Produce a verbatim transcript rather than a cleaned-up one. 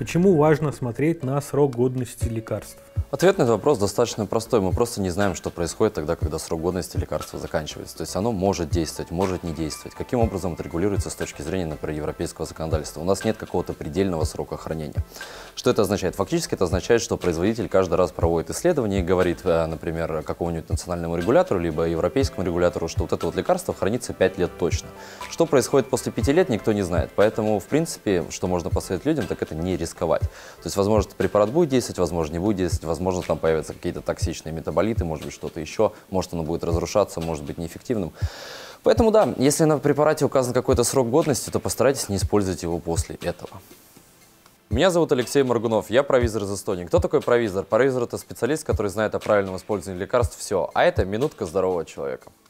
Почему важно смотреть на срок годности лекарств? Ответ на этот вопрос достаточно простой. Мы просто не знаем, что происходит тогда, когда срок годности лекарства заканчивается. То есть оно может действовать, может не действовать. Каким образом это регулируется с точки зрения, например, европейского законодательства? У нас нет какого-то предельного срока хранения. Что это означает? Фактически это означает, что производитель каждый раз проводит исследование и говорит, например, какому-нибудь национальному регулятору, либо европейскому регулятору, что вот это вот лекарство хранится пять лет точно. Что происходит после пяти лет, никто не знает. Поэтому, в принципе, что можно посоветовать людям, так это не рисковать. То есть, возможно, этот препарат будет действовать, возможно, не будет действовать, возможно, там появятся какие-то токсичные метаболиты, может быть, что-то еще, может, оно будет разрушаться, может быть, неэффективным. Поэтому, да, если на препарате указан какой-то срок годности, то постарайтесь не использовать его после этого. Меня зовут Алексей Моргунов, я провизор из Эстонии. Кто такой провизор? Провизор – это специалист, который знает о правильном использовании лекарств все, а это минутка здорового человека.